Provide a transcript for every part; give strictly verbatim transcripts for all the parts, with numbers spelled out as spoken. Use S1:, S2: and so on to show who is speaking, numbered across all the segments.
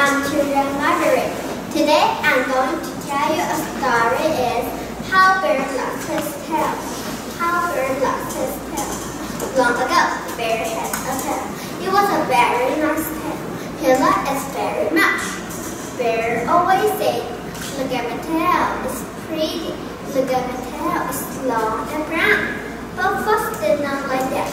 S1: I'm Children Marjorie. Today I'm going to tell you a story is How Bear Lost His Tail. How Bear Lost His Tail. Long ago, Bear had a tail. It was a very nice tail. He liked it very much. Bear always said, "Look at my tail, it's pretty. Look at my tail, it's long and brown." But Fox did not like that.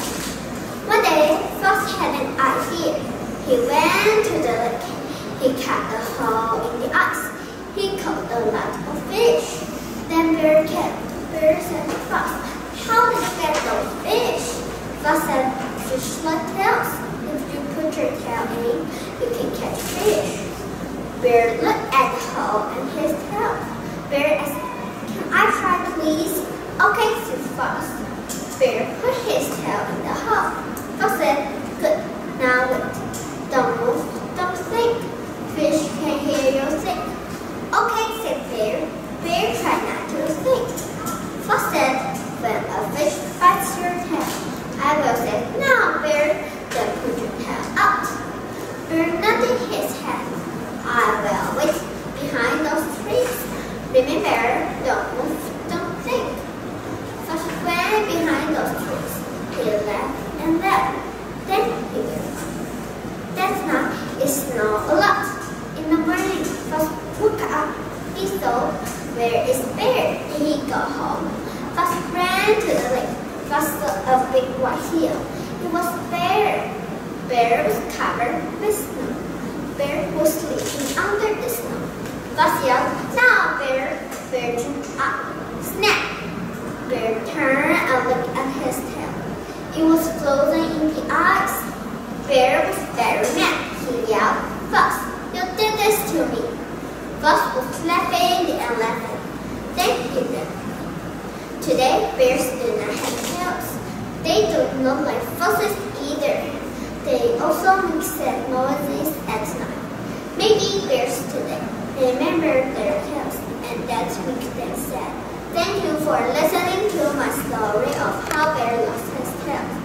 S1: One day, Fox had an idea. He went to the lake. He cut a hole in the ice. He caught a lot of fish. Then Bear came. Bear said to Fox, "How did you get those fish?" Fox said, "Fish like tails. If you put your tail in, you can catch fish." Bear looked at the hole and his tail. Bear asked, "Can I try, please?" "Okay," said Fox. Bear put his tail in the hole. Fox said, "Good. Now wait. Don't move. Don't think. Fish can hear you think." "Okay," said Bear. Bear tried not to think. Fox said, "When a fish bites your tail, I will say, 'Now, Bear,' then put your tail out." Bear nodded his head. "I will wait behind those trees. Remember, don't move, don't think." Fox went behind those trees. He laughed and laughed. Then he went. That night, it snowed a lot. In the morning, Fox woke up. He saw, "Where is Bear?" He got home. Fox ran to the lake. Fox saw a big white hill. It was Bear. Bear was covered with snow. Bear was sleeping under the snow. Fox yelled, "Now, Bear!" Bear jumped up. Snap! Bear turned and looked at his tail. It was frozen in the ice. Bear was very mad. He yelled, "Fox, you did this to me!" Fox was laughing and laughing. Then he did. Today, bears do not have tails. They don't look like foxes either. They also make sad noises at night. Maybe bears today remember their tails, and that makes them sad. Thank you for listening to my story of How Bear Lost His Tail.